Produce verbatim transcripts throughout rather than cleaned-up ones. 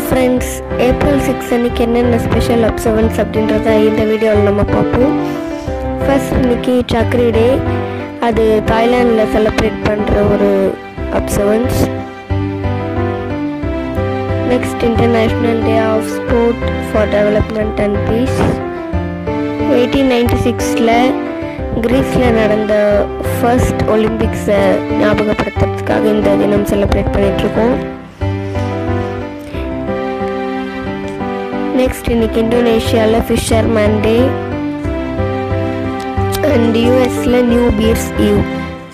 friends, April sixth அன்னைக்கு என்னென்ன special observance அப்படின்றத இந்த வீடியோவில் நம்ம பார்ப்போம். ஃபர்ஸ்ட் இன்னைக்கு சக்ரி டே, அது தாய்லாண்டில் செலிப்ரேட் பண்ணுற ஒரு observance. Next international day of sport for development and peace. Eighteen ninety சிக்ஸில் கிரீஸில் நடந்த ஃபர்ஸ்ட் ஒலிம்பிக்ஸை ஞாபகப்படுத்துறதுக்காக இந்த தினம் செலிப்ரேட் பண்ணிகிட்ருக்கோம். நெக்ஸ்ட் இன்னைக்கு இந்தோனேஷியாவில் ஃபிஷர்மேன் டே அண்ட் யூஎஸில் நியூ பியர்ஸ் ஈவ்.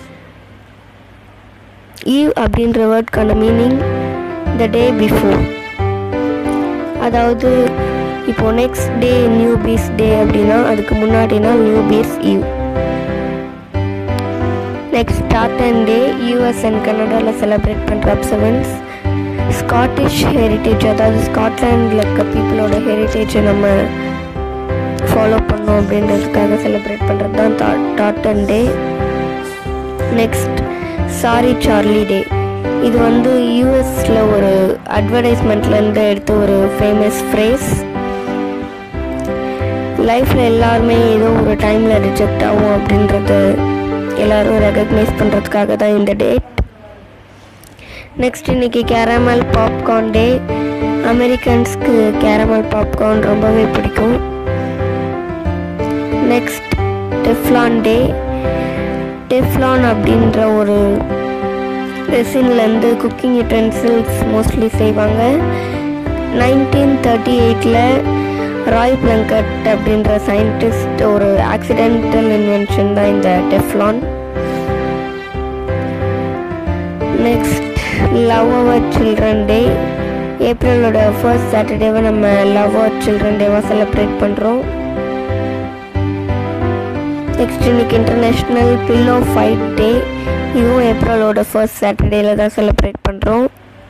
ஈவ் அப்படின்ற வேர்ட்கான மீனிங் த டே பிஃபோர், அதாவது இப்போது next day new year's day அப்படின்னா அதுக்கு முன்னாடினா new year's eve. Next tartan day, US and கனடாவில் செலிப்ரேட் பண்ணுற அப்சர்வன்ஸ். ஸ்காட்டிஷ் ஹெரிட்டேஜ், அதாவது ஸ்காட்லாண்டில் இருக்க பீப்புளோட ஹெரிட்டேஜை நம்ம ஃபாலோ பண்ணோம் அப்படின்றதுக்காக செலிப்ரேட் பண்ணுறது தான் டா tartan day. Next sorry Charlie day, இது வந்து யூஎஸில் ஒரு அட்வர்டைஸ்மெண்ட்லேருந்து எடுத்த ஒரு ஃபேமஸ் ஃப்ரேஸ். லைஃப்பில் எல்லாருமே ஏதோ ஒரு டைமில் ரிஜெக்ட் ஆகும் அப்படின்றத எல்லோரும் ரெகக்னைஸ் பண்ணுறதுக்காக தான் இந்த டேட். நெக்ஸ்ட் இன்னைக்கு கேரமல் பாப்கார்ன் டே. அமெரிக்கன்ஸ்க்கு கேரமல் பாப்கார்ன் ரொம்பவே பிடிக்கும். Next Teflon day. டெஃப்லான் அப்படின்ற ஒரு ரெசின்லேருந்து குக்கிங் யூட்டென்சில்ஸ் மோஸ்ட்லி செய்வாங்க. நைன்டீன் தேர்ட்டி எயிட்டில் ராய் பிளங்கட் அப்படின்ற சயின்டிஸ்ட் ஒரு ஆக்சிடென்டல் இன்வென்ஷன் தான் இந்த Teflon. Next love our children day. ஏப்ரலோட ஃபர்ஸ்ட் சாட்டர்டேவை நம்ம லவ் அவர் சில்ட்ரன் டேவாக செலிப்ரேட் பண்ணுறோம். நெக்ஸ்ட் இன்னைக்கு இன்டர்நேஷ்னல் பில்லோ ஃபைட் டே. இதுவும் ஏப்ரலோட ஃபர்ஸ்ட் சாட்டர்டேல தான் செலிப்ரேட் பண்ணுறோம்.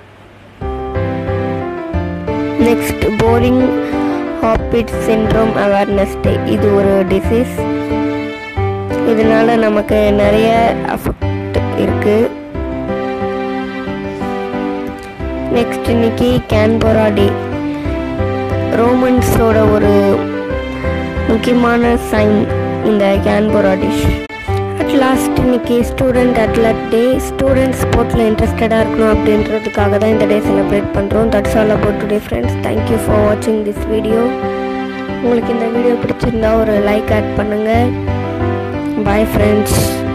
Next boring habit syndrome awareness day. இது ஒரு டிசீஸ், இதனால நமக்கு நிறைய அஃபெக்ட் இருக்குது. நெக்ஸ்ட் இன்னைக்கு கேன்பரா டே. ரோமன்ஸோட ஒரு முக்கியமான சைன் இந்த கேன்பரா டிஷ். அட் லாஸ்ட் இன்னைக்கு ஸ்டூடெண்ட் அத்லட் டே. ஸ்டூடெண்ட் ஸ்போர்ட்ஸில் இன்ட்ரெஸ்டடாக இருக்கணும் அப்படின்றதுக்காக தான் இந்த டே செலிப்ரேட் பண்ணுறோம். That's all about today friends. Thank you for வாட்சிங் திஸ் வீடியோ. உங்களுக்கு இந்த வீடியோ பிடிச்சிருந்தா ஒரு லைக் ஆட் பண்ணுங்கள். Bye friends.